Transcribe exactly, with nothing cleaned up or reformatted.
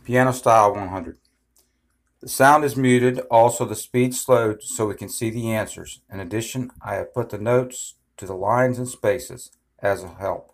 Piano style one hundred. The sound is muted, also the speed slowed so we can see the answers. In addition, I have put the notes to the lines and spaces as a help.